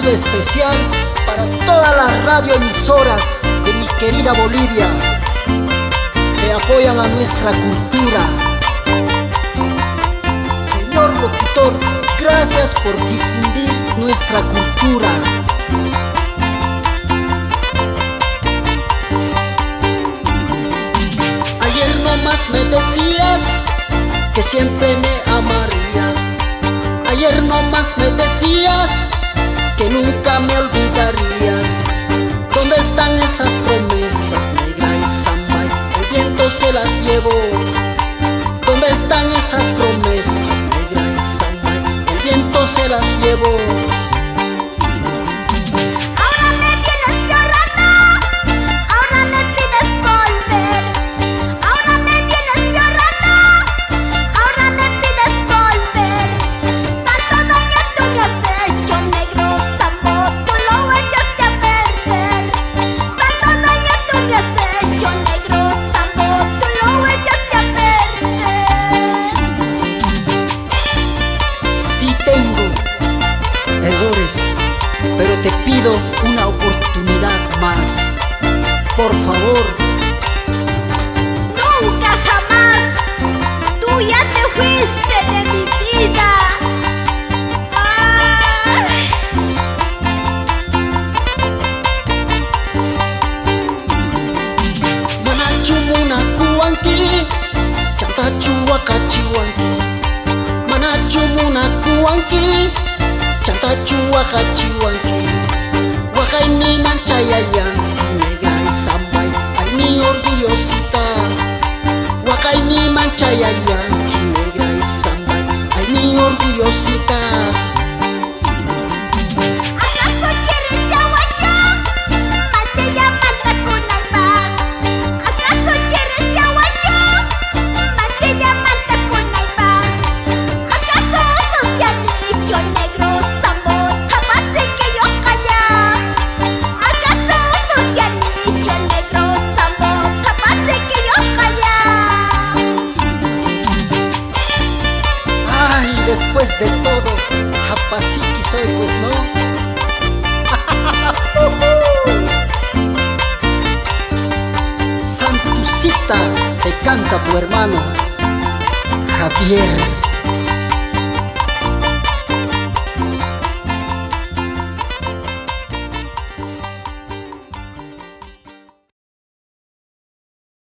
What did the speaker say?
saludo especial para todas las radioemisoras de mi querida Bolivia que apoyan a nuestra cultura. Señor locutor, gracias por difundir nuestra cultura. Ayer nomás me decías que siempre me amarías. Ayer nomás me decías que nunca me olvidarías. ¿Dónde están esas promesas, negra y Zambay? El viento se las llevó. ¿Dónde están esas promesas, negra y Zambay? El viento se las llevó. Pero te pido una oportunidad más, por favor. Nunca jamás, tú ya te fuiste de mi vida. Manachumuna kuanki, chantachuakachiwanki. Manachumuna kuanki, chantachuakachiwanki. Wakaini manchayayan, negra y Zambay, ay mi orgullosita. Wakaini manchayayan, negra y Zambay, ay mi orgullosita. ¿Acaso quieres yaguacho? Mantella manta kunaiba. ¿Acaso quieres yaguacho? Mantella manta kunaiba. ¿Acaso eso se han dicho, negro Zambo? Jamás sé que yo callar. ¿Acaso eso se han dicho, negro Zambo? Jamás sé que yo callar. Ay, después de todo, Japasiki soy, pues no. Santucita, te canta tu hermano Javier.